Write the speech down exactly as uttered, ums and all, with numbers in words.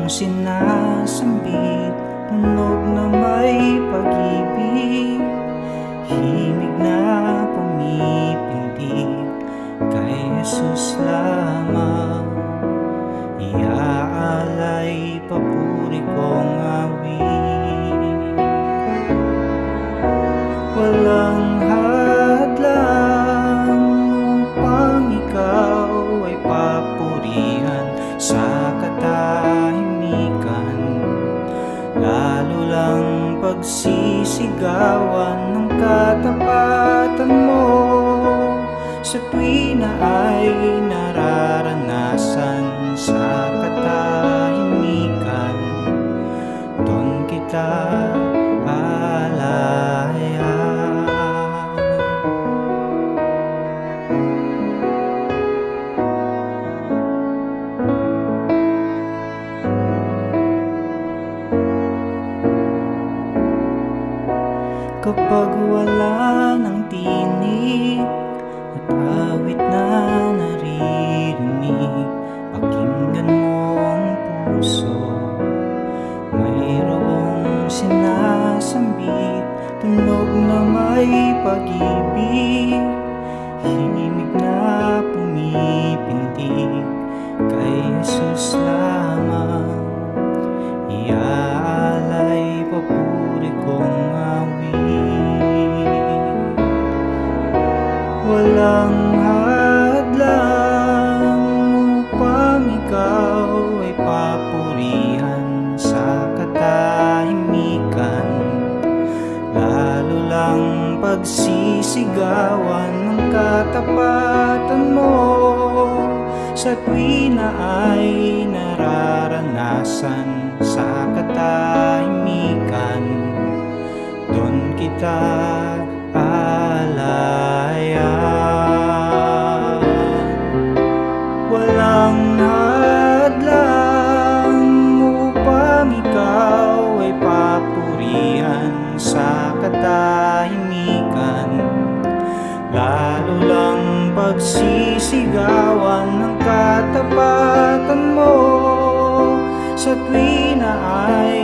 sinasambit, tunog na may pag-ibig, himig na pumipindig, kay Jesus lamang iaalay papuri kong awit. Walang hadlang upang ikaw ay papurihan sa katahimikan, lalo lang pagsisigawan ng katapatan mo sa tuwi na ay nararanasan sa katahimikan. Doon kita alayan. Kapag wala ng tinig at awit na naririnig, pakinggan mo ang puso. Mayroong sinasambit, tunog na may pag-ibig, himig na pumipindig, kay Jesus lamang iaalay papuri kong awit. Walang hadlang upang ikaw ay papurihan sa katahimikan, lalo lang pagsisigawan ng katapatan mo sa tuwi na ay nararanasan sa katahimikan. Doon kita alayan. Walang hadlang upang ikaw ay papurihan sa katahimikan, lalo lang pagsisigawan ng katapatan mo sa tuwi na ay